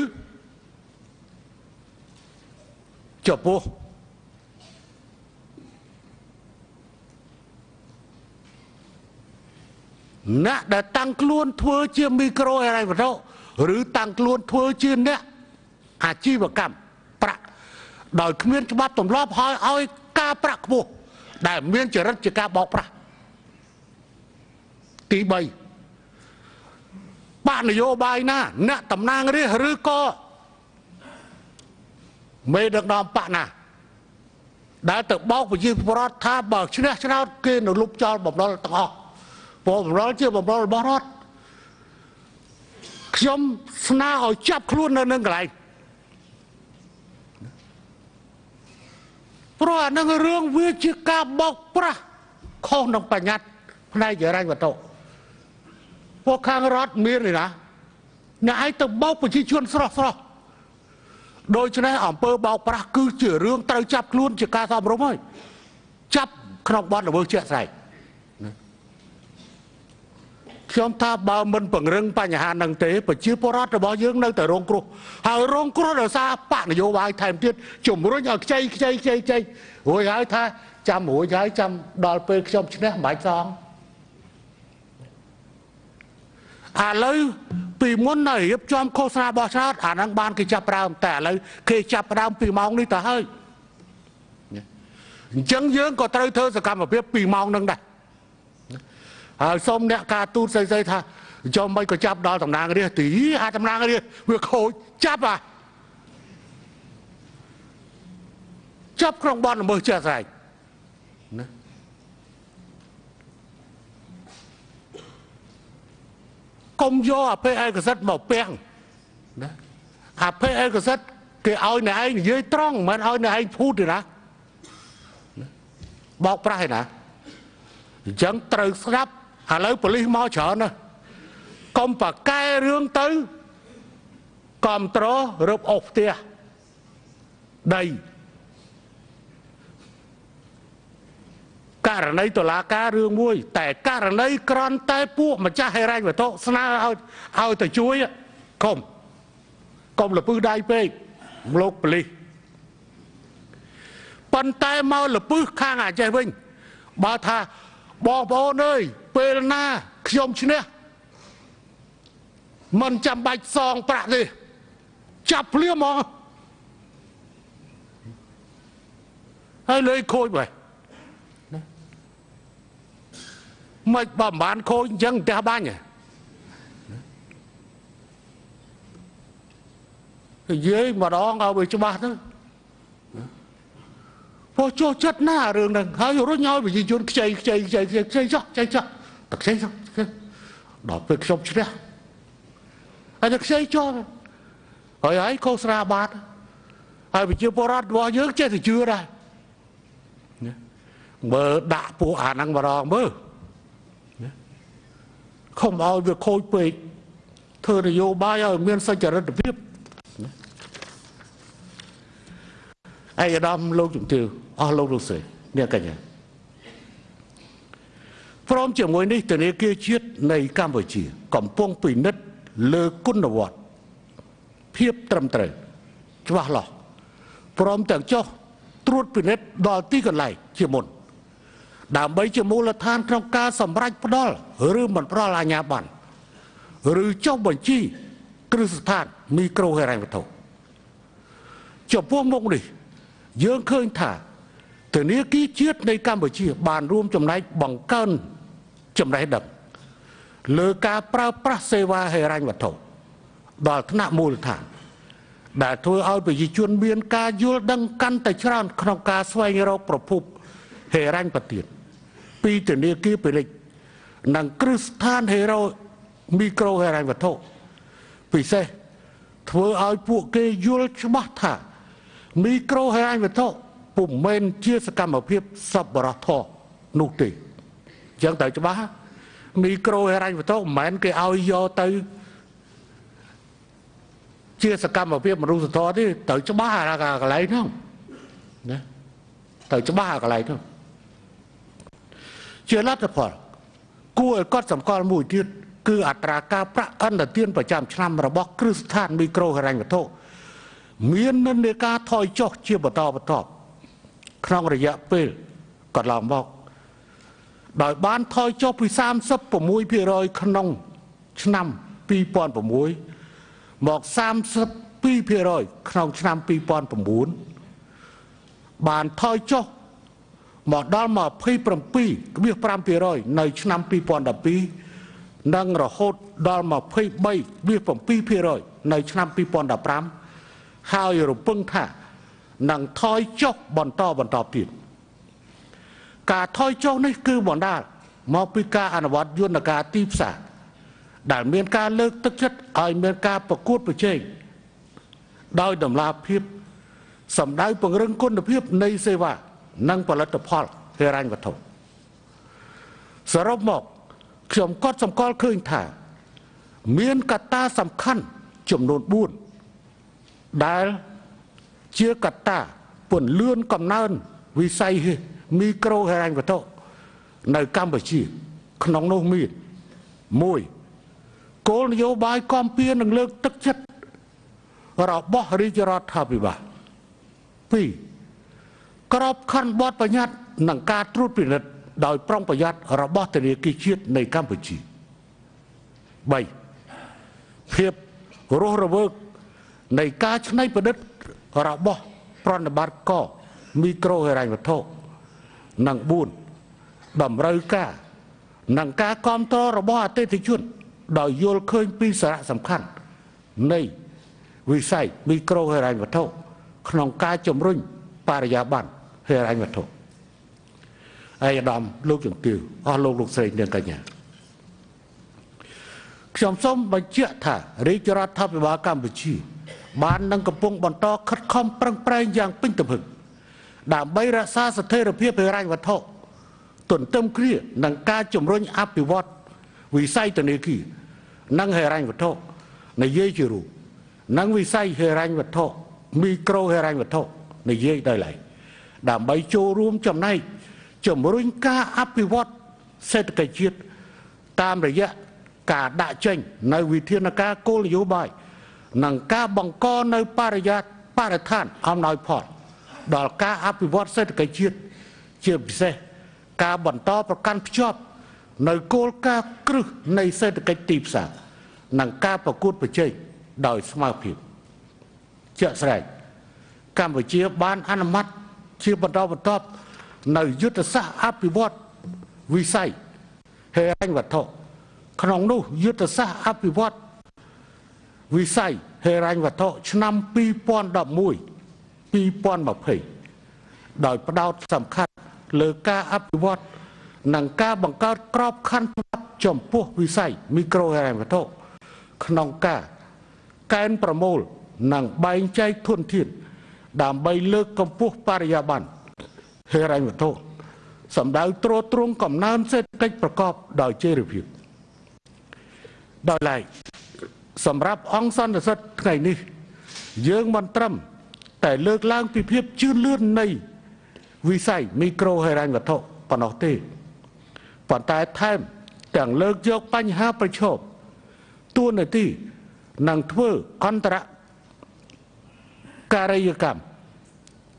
ចំពោះអ្នកដែលតាំងខ្លួនធ្វើជាមីក្រូហិរញ្ញវត្ថុឬតាំងខ្លួនធ្វើជាអ្នកអាជីវកម្មប្រាក់ដោយគ្មានច្បាប់ទម្លាប់ហើយឲ្យការប្រាក់ខ្ពស់ដែលមានចរិតជាការបោកប្រាស់ទីបីបកនយោបាយណាអ្នកតំណាងរាស្ត្រឬក៏មេដឹកនាំបកណាដែលទៅបោកប្រជាពលរដ្ឋថាបើឈ្នះឆ្នោតគេនៅលុបចោលបំណុលទាំងអស់ព្រោះបំណុលជាបំណុលរបស់រដ្ឋខ្ញុំស្នើឲ្យចាប់ខ្លួននៅនឹងកន្លែងព្រោះអានឹងរឿងវាជាការបោកប្រាស់ខុសនឹងបញ្ញត្តិផ្នែកហិរញ្ញវត្ថុពួកខាងរដ្ឋមានទេណាអ្នកឯងទៅបោកប្រជាជនស្រស់ស្រស់ដូច្នេះអំពើបោកប្រាស់គឺជារឿងត្រូវចាប់ខ្លួនជាការសមរម្យហើយចាប់ក្នុងបទល្មើសជាក់ស្ដែងខ្ញុំថាបើមិនពង្រឹងបញ្ហានឹងទេប្រជាពលរដ្ឋរបស់យើងនៅតែរងគ្រោះហើយរងគ្រោះដោយសារបកនយោបាយថែមទៀតជំរុញឲ្យខ្ចីខ្ចីខ្ចីខ្ចីរួចហើយថាចាំរួចហើយចាំដល់ពេលខ្ញុំឈ្នះមិនបាច់សងឥឡូវពីមុននៅរៀបចំឃោសនាបោះឆ្នោតអាហ្នឹងបានគេចាប់ដើមតែឥឡូវគេចាប់ដើមពីម៉ោងនេះទៅហើយអញ្ចឹងយើងក៏ត្រូវធ្វើសកម្មភាពពីម៉ោងហ្នឹងដែរហើយសូមអ្នកការទូតស្អីស្អីថាចំមិនក៏ចាប់ដល់តំណាងរាស្ត្រទីអាតំណាងរាស្ត្រវាខូចចាប់អាចាប់ក្នុងបទល្មើសជាក់ស្ដែងណាកុំយកអភ័យឯកសិទ្ធិមកពាំងណាអភ័យឯកសិទ្ធិគេឲ្យអ្នកឯងនិយាយត្រង់មិនឲ្យអ្នកឯងភូតទេណាបោកប្រាស់ឯណាអញ្ចឹងត្រូវស្ដាប់ឥឡូវប៉ូលីសមកច្រើនណាស់កុំប្រកែរឿងទៅគ្រប់ត្ររឹបអូសផ្ទះដីករណីតុលាការរឿងមួយតែករណីក្រន់តែពួកម្ចាស់ហិរញ្ញវត្ថុស្នើឲ្យឲ្យទៅជួយកុំកុំលពឹសដៃពេកលោកប៉ូលីសប៉ុន្តែមកលពឹសខាងអាចេះវិញបើថាបងប្អូនអើយពេលណាខ្ញុំឈ្នះមិនចាំបាច់សងប្រាក់ទេចាប់ភ្លាមមកហើយលើខូចបែបមិនបើមិនបានខូចអញ្ចឹងផ្ទះបាញ់និយាយម្ដងឲ្យវាច្បាស់ទៅព្រោះចូលចិត្តណារឿងហ្នឹងហើយរុញឲ្យប្រជាជនខ្ចីខ្ចីខ្ចីខ្ចីខ្ចីចោះខ្ចីចោះតែខ្ចីចោះដល់ពេលខ្ញុំឈ្នះហើយតែខ្ចីចោះហើយហើយឃោសនាបាត់ហើយប្រជាពលរដ្ឋរបស់យើងចេះតែជឿដែរមើលដាក់ពួកអាហ្នឹងម្ដងមើលខំឲ្យវាខូចពេកធ្វើនយោបាយឲ្យមានសុចរិតភាពឯកឧត្តមលោកជំទាវអស់លោកលោកស្រីអ្នកកញ្ញាព្រមជាមួយនេះធនាគារជាតិនៃកម្ពុជាកំពុងពិនិត្យលើគុណវត្តភាពត្រឹមត្រូវច្បាស់លាស់ព្រមទាំងចុះត្រួតពិនិត្យដល់ទីកន្លែងជាមុនដើម្បីជាមូលដ្ឋានក្នុងការសម្រេចផ្ដល់ឬមិនផ្ដល់អាជ្ញាប័ណ្ណឬចុះបញ្ជីគ្រឹះស្ថានមីក្រូហិរញ្ញវត្ថុចំពោះមុខនេះយើងឃើញថាធនាគារជាតិនៃកម្ពុជាបានរួមចំណែកបង្កើនចំណេះដឹងលើការប្រើប្រាស់សេវាហិរញ្ញវត្ថុដល់ថ្នាក់មូលដ្ឋានដែលធ្វើឲ្យប្រជាជនមានការយល់ដឹងកាន់តែច្រើនក្នុងការស្វែងរកប្រភពហិរញ្ញប្បទានពីធនាគារពាណិជ្ជនិងគ្រឹះស្ថានហិរញ្ញមីក្រូហិរញ្ញវត្ថុពិសេសធ្វើឲ្យពួកគេយល់ច្បាស់ថាមីក្រូហិរញ្ញវត្ថុពុំមែនជាសកម្មភាពសប្បុរសធម៌នោះទេអញ្ចឹងត្រូវច្បាស់មីក្រូហិរញ្ញវត្ថុមិនមែនគេឲ្យយកទៅជាសកម្មភាពមនុស្សធម៌ទេត្រូវច្បាស់អាកន្លែងហ្នឹងណាត្រូវច្បាស់អាកន្លែងហ្នឹងជាលទ្ធផលគួរឲ្យកត់សម្គាល់មួយទៀតគឺអត្រាការប្រាក់អន្តរជាតិប្រចាំឆ្នាំរបស់គ្រឹះស្ថានមីក្រូហិរញ្ញវត្ថុមាននិន្នាការថយចុះជាបន្តបន្ទាប់ក្នុងរយៈពេលកន្លងមកដោយបានថយចុះពី សាមសិបប្រាំមួយភាគរយ ក្នុងឆ្នាំពីរពាន់ប្រាំមួយមក សាមសិបពីរភាគរយ ក្នុងឆ្នាំពីរពាន់ប្រាំបួនបានថយចុះមកដល់ ยี่สิบเจ็ดจุดห้าភាគរយ នៅឆ្នាំពីរពាន់ដប់ពីរនិងរហូតដល់ ยี่สิบสามจุดเจ็ดភាគរយ នៅឆ្នាំពីរពាន់ដប់ប្រាំហើយរំពឹងថានឹងថយចុះបន្តបន្តទៀតការថយចុះនេះគឺបណ្ដាលមកពីការអនុវត្តយន្តការទីផ្សារដែលមានការលើកទឹកចិត្តឲ្យមានការប្រកួតប្រជែងដោយតម្លាភាពសម្ដៅពង្រឹងគុណភាពនៃសេវានិងផលិតផលហិរញ្ញវត្ថុសរុបមកខ្ញុំកត់សម្គាល់ឃើញថាមានកត្តាសំខាន់ចំនួនបួនដែលជាកត្តាពន្លឿនកំណើនវិស័យមីក្រូហិរញ្ញវត្ថុនៅកម្ពុជាក្នុងនោះមានមួយគោលនយោបាយគាំពៀននិងលើកទឹកចិត្តរបស់រាជរដ្ឋាភិបាលពីរក្របខ័ណ្ឌបទបញ្ញត្តិនិងការត្រួតពិនិត្យដោយប្រុងប្រយ័ត្នរបស់ធនាគារជាតិនៃកម្ពុជាបីភាពរស់រវើកនៃការច្នៃប្រឌិតរបស់ប្រតិបត្តិការមីក្រូហិរញ្ញវត្ថុនិងបួនតម្រូវការនិងការគ្រប់គ្រងរបស់អតិថិជនដោយយល់ឃើញពីសារៈសំខាន់នៃវិស័យមីក្រូហិរញ្ញវត្ថុក្នុងការជំរុញបរិយាបន្នហិរញ្ញវត្ថុឯកឧត្តមលោកជំទាវអស់លោកលោកស្រីនាងកញ្ញាខ្ញុំសូមបញ្ជាក់ថារាជរដ្ឋាភិបាលកម្ពុជាបាននឹងកំពុងបន្តខិតខំប្រឹងប្រែងយ៉ាងពេញទំហឹងដើម្បីរក្សាស្ថិរភាពហិរញ្ញវត្ថុទន្ទឹមគ្នានឹងការជំរុញអភិវឌ្ឍវិស័យធនាគារនិងហិរញ្ញវត្ថុនិយាយជារួមនិងវិស័យហិរញ្ញវត្ថុមីក្រូហិរញ្ញវត្ថុនិយាយដោយឡែកដើម្បីចូលរួមចំណែកជំរុញការអភិវឌ្ឍសេដ្ឋកិច្ចជាតិតាមរយៈការដាក់ចេញនៅវិធានការគោលនយោបាយនិងការបង្កនៅបរិយាបរិស្ថានអំណោយផលដល់ការអភិវឌ្ឍសេដ្ឋកិច្ចជាតិជាពិសេសការបន្តប្រកាន់ភ្ជាប់នៅគោលការណ៍គ្រឹះនៃសេដ្ឋកិច្ចទីផ្សារនិងការប្រកួតប្រជែងដោយស្មើភាពជាក់ស្ដែងកម្ពុជាបានអនុម័តជាបន្តបន្ទាប់នៅយុទ្ធសាស្ត្រអភិវឌ្ឍវិស័យហិរញ្ញវត្ថុក្នុងនោះយុទ្ធសាស្ត្រអភិវឌ្ឍវិស័យហិរញ្ញវត្ថុឆ្នាំពីរពាន់ដប់មួយ ពីរពាន់ยี่สิบដោយផ្ដោតសំខាន់លើការអភិវឌ្ឍនិងការបង្កើតក្របខ័ណ្ឌច្បាប់ចំពោះវិស័យមីក្រូហិរញ្ញវត្ថុក្នុងការកែនប្រមូលនិងបែងចែកធនធានដើម្បីលើកកម្ពស់បរិយាបន្នហិរញ្ញវត្ថុសម្ដៅទ្រទ្រង់កំណើនសេដ្ឋកិច្ចប្រកបដោយចីរភាពដោយឡែកសម្រាប់អង្គសន្និសីទថ្ងៃនេះយើងមិនត្រឹមតែលើកឡើងពីភាពជឿនលឿននៃវិស័យមីក្រូហិរញ្ញវត្ថុប៉ុណ្ណោះទេប៉ុន្តែថែមទាំងលើកយកបញ្ហាប្រឈមទួលនីតិនិងធ្វើអន្តរការីយកម្ម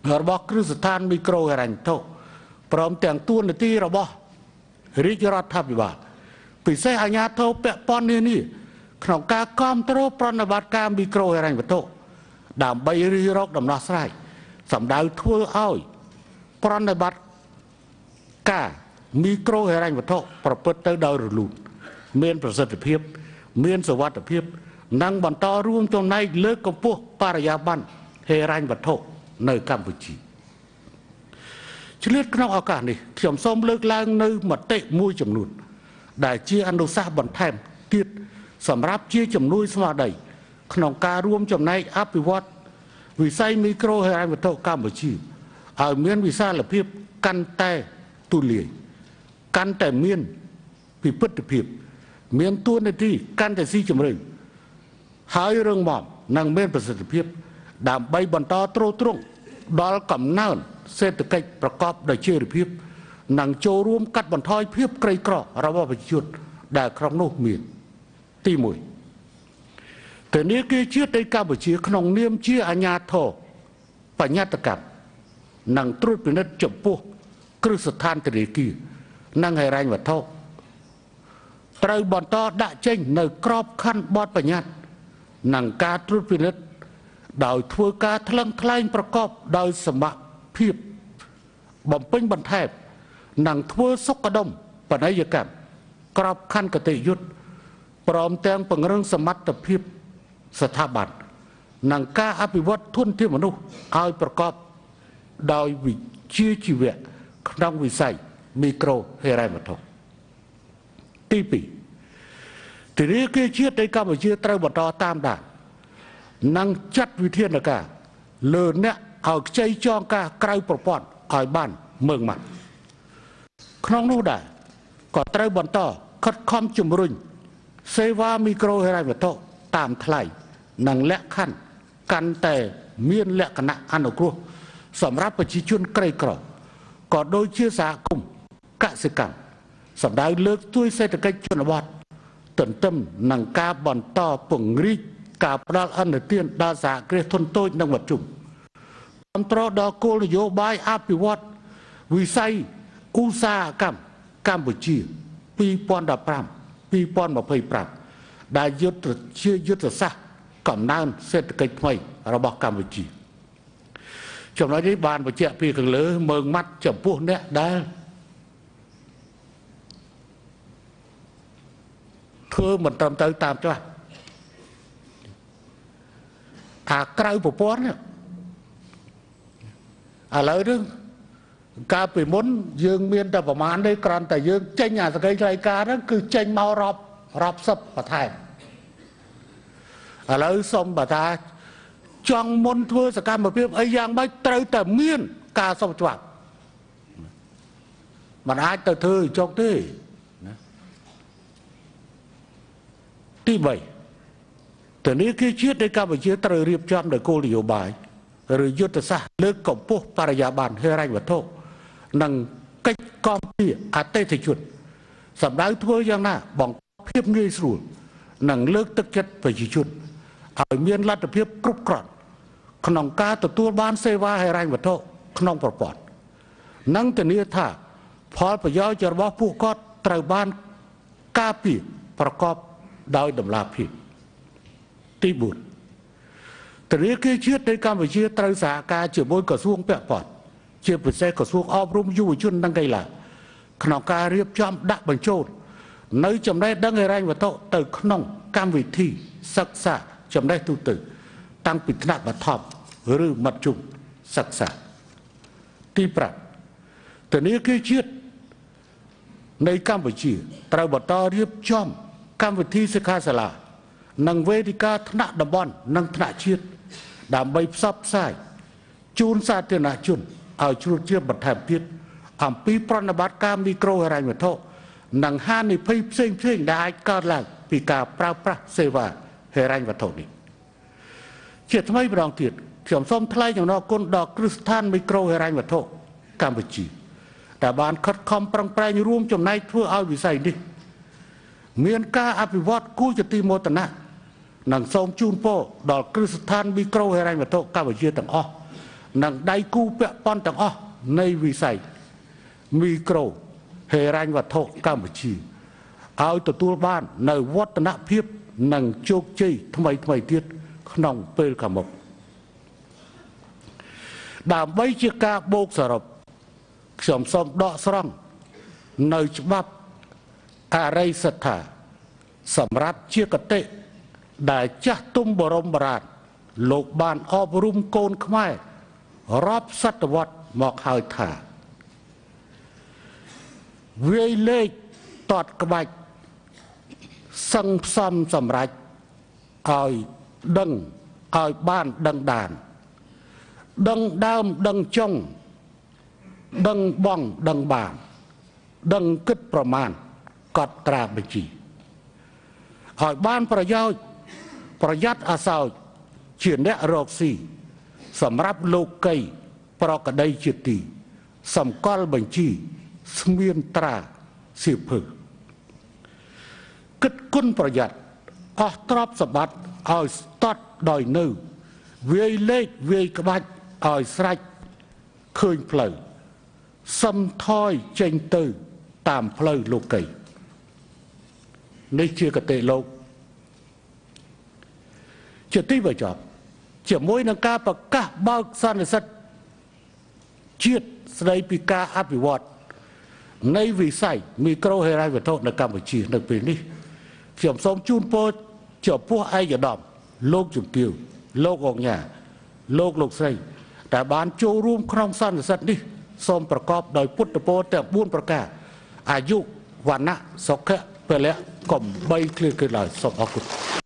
របស់គ្រឹះស្ថានមីក្រូហិរញ្ញវត្ថុព្រមទាំងទួនាទីរបស់រាជរដ្ឋាភិបាលពិសេសអាជ្ញាធរពាក់ព័ន្ធនានាក្នុងការគ្រប់គ្រងប្រតិបត្តិការមីក្រូហិរញ្ញវត្ថុដើម្បីរិះរកដំណោះស្រាយសម្ដៅធ្វើឲ្យប្រតិបត្តិការមីក្រូហិរញ្ញវត្ថុប្រព្រឹត្តទៅដោយរលូនមានប្រសិទ្ធភាពមានសុវត្ថិភាពនិងបន្តរួមចំណែកលើកកម្ពស់បរិយាបន្នហិរញ្ញវត្ថុនៅកម្ពុជាឆ្លៀតក្នុងឱកាសនេះខ្ញុំសូមលើកឡើងនៅមតិមួយចំនួនដែលជាអនុសាសន៍បន្ថែមទៀតសម្រាប់ជាជំនួយស្មារតីក្នុងការរួមចំណែកអភិវឌ្ឍវិស័យមីក្រូហិរញ្ញវត្ថុកម្ពុជាឲ្យមានវិសាលភាពកាន់តែទូលាយកាន់តែមានពិពិធភាពមានទួនាទីកាន់តែស៊ីជម្រៅហើយរឹងមាំនិងមានប្រសិទ្ធភាពដើម្បីបន្តទ្រទ្រង់ដល់កំណើនសេដ្ឋកិច្ចប្រកបដោយចីរភាពនិងចូលរួមកាត់បន្ថយភាពក្រីក្ររបស់ប្រជាជនដែលក្នុងនោះមានទីមួយធនាគារជាតិនៃកម្ពុជាក្នុងនាមជាអាជ្ញាធរបញ្ញត្តិកម្មនិងត្រួតពិនិត្យចំពោះគ្រឹះស្ថានធនាគារនិងហិរញ្ញវត្ថុត្រូវបន្តដាក់ចេញនៅក្របខ័ណ្ឌបទបញ្ញត្តិនិងការត្រួតពិនិត្យដោយធ្វើការថ្លឹងថ្លែងប្រកបដោយសមភាពបំពេញបន្ថែមនិងធ្វើសុខដុមបណិយកម្មក្របខ័ណ្ឌគតិយុត្តព្រមទាំងពង្រឹងសមត្ថភាពស្ថាប័ននិងការអភិវឌ្ឍធនធានមនុស្សឲ្យប្រកបដោយវិជ្ជាជីវៈក្នុងវិស័យមីក្រូហិរញ្ញវត្ថុទីពីរធនាគារជាតិនៃកម្ពុជាត្រូវបន្តតាមដាននិងចាត់វិធានការលើអ្នកឲ្យខ្ចីចងការក្រៅប្រព័ន្ធឲ្យបានម៉ឺងម៉ាត់ក្នុងនោះដែរក៏ត្រូវបន្តខិតខំជំរុញសេវាមីក្រូហិរញ្ញវត្ថុតាមថ្លៃនិងលក្ខខណ្ឌកាន់តែមានលក្ខណៈអនុគ្រោះសម្រាប់ប្រជាជនក្រីក្រក៏ដូចជាសហគមន៍កសិកម្មសម្ដៅលើកស្ទួយសេដ្ឋកិច្ចជនបទទន្ទឹមនឹងការបន្តពង្រីកការផ្ដល់អនុទានដល់សហគ្រាសធុនតូចនិងមធ្យមគាំទ្រដល់គោលនយោបាយអភិវឌ្ឍវិស័យឧស្សាហកម្មកម្ពុជាពីរពាន់ដប់ប្រាំ ពីរពាន់ម្ភៃប្រាំដែលយុទ្ធជាយុទ្ធសាស្ត្រកំណើនសេដ្ឋកិច្ចថ្មីរបស់កម្ពុជាចំណុចនេះបានបញ្ជាក់ពីខាងលើមើងម៉ាត់ចំពោះអ្នកដែលធ្វើមិនត្រឹមត្រូវតាមច្បាប់អាក្រៅប្រព័ន្ធនេះឥឡូវនេះកាលពីមុនយើងមានតែប្រមាណនេះគ្រាន់តែយើងចេញអាសក្តិថ្លៃការហ្នឹងគឺចេញមករាប់រាប់សិបបន្ថែមឥឡូវសុំបើថាចង់មុនធ្វើសកម្មភាពអីយ៉ាងម៉េចត្រូវតែមានការសុំច្បាប់មិនអាចទៅធ្វើចុកទេទីបីធនាគារជាតិនៃកម្ពុជាត្រូវរៀបចំដោយគោលនយោបាយឬយុទ្ធសាស្ត្រលើកកម្ពស់បរិយាបន្នហិរញ្ញវត្ថុនិងកិច្ចគាំពារអតិថិជនសម្ដៅធ្វើយ៉ាងណាបង្កភាពងាយស្រួលនិងលើកទឹកចិត្តប្រជាជនឲ្យមានលទ្ធភាពគ្រប់គ្រាន់ក្នុងការទទួលបានសេវាហិរញ្ញវត្ថុក្នុងប្រព័ន្ធនិងធានាថាផលប្រយោជន៍របស់ពួកគាត់ត្រូវបានការពារប្រកបដោយតម្លាភាពទីបួនធនាគារជាតិនៃកម្ពុជាត្រូវសហការជាមួយក្រសួងពាក់ព័ន្ធជាពិសេសក្រសួងអប់រំយុវជននិងកីឡាក្នុងការរៀបចំដាក់បញ្ចូលនៅចំណេះដឹងហិរញ្ញវត្ថុទៅក្នុងកម្មវិធីសិក្សាចំណេះទូទៅតាំងពីថ្នាក់បឋមឬមធ្យមសិក្សាទីប្រាំធនាគារជាតិនៃកម្ពុជាត្រូវបន្តរៀបចំកម្មវិធីសិក្ខាសាលានិងវេទិកាថ្នាក់តំបន់និងថ្នាក់ជាតិដើម្បីផ្សព្វផ្សាយជូនសាធារណជនឲ្យជ្រួតជ្រាបបន្ថែមទៀតអំពីប្រតិបត្តិការមីក្រូហិរញ្ញវត្ថុនិងហានិភ័យផ្សេងផ្សេងដែលអាចកើតឡើងពីការប្រើប្រាស់សេវាហិរញ្ញវត្ថុនេះជាថ្មីម្ដងទៀតខ្ញុំសូមថ្លែងអំណរគុណដល់គ្រឹះស្ថានមីក្រូហិរញ្ញវត្ថុកម្ពុជាដែលបានខិតខំប្រឹងប្រែងរួមចំណែកធ្វើឲ្យវិស័យនេះមានការអភិវឌ្ឍគួរជាទីមោទនៈនិងសូមជូនពរដល់គ្រឹះស្ថានមីក្រូហិរញ្ញវត្ថុកម្ពុជាទាំងអស់នឹងដៃគូពាក់ព័ន្ធទាំងអស់នៃវិស័យមីក្រូហិរញ្ញវត្ថុកម្ពុជាឲ្យទទួលបាននៅវឌ្ឍនភាពនិងជោគជ័យថ្មីថ្មីទៀតក្នុងពេលខាងមុខដើម្បីជាការបូកសរុបខ្ញុំសូមដកស្រង់នៅច្បាប់អរិយសត្ថាសម្រាប់ជាគតិដែលចាស់ទុំបរមរាជលោកបានអប់រំកូនខ្មែររាប់សតវត្សមកហើយថាវាយលេខតតក្បាច់សង្ផ្សំសម្រាប់ឲ្យដឹងឲ្យបានដឹងដានដឹងដើមដឹងចុងដឹងបងដឹងបានដឹងគិតប្រមាណកត់ត្រាបញ្ជីឲ្យបានប្រយោជន៍ប្រយ័ត្នអាសោចជាអ្នករកស៊ីសម្រាប់លោកីប្រកដីជាទីសម្គាល់បញ្ជីស្មៀនត្រាសៀវភៅគិតគុណប្រយ័ត្នអស់ទ្រព្យសម្បត្តិឲ្យស្ទត់ដោយនៅវាយលេខវាយក្បាច់ឲ្យស្រេចឃើញផ្លូវសំថយចេញទៅតាមផ្លូវលោកីនេះជាគតិលោកជាទីបញ្ចប់ជាមួយនឹងការប្រកាសបើកសន្និសីទជាតិស្ដីពីការអភិវឌ្ឍនៃវិស័យមីក្រូហិរញ្ញវត្ថុនៅកម្ពុជានៅពេលនេះខ្ញុំសូមជូនពរចំពោះឯកឧត្តមលោកជំទាវលោកអង្ញាលោកលោកស្រីដែលបានចូលរួមក្នុងសន្និសីទនេះសូមប្រកបដោយពុទ្ធពរទាំងបួនប្រការអាយុវណ្ណៈសុខៈពលៈកំបីគ្លៀកគ្លឡើយសូមអរគុណ